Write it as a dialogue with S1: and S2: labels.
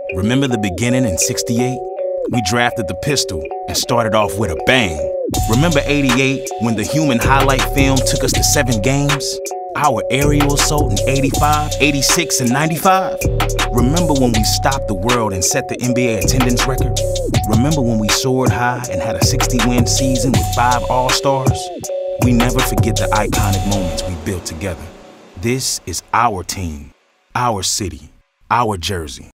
S1: Remember the beginning in '68? We drafted the pistol and started off with a bang. Remember '88 when the human highlight film took us to 7 games? Our aerial assault in '85, '86, and '95? Remember when we stopped the world and set the NBA attendance record? Remember when we soared high and had a 60-win season with 5 All-Stars? We never forget the iconic moments we built together. This is our team, our city, our jersey.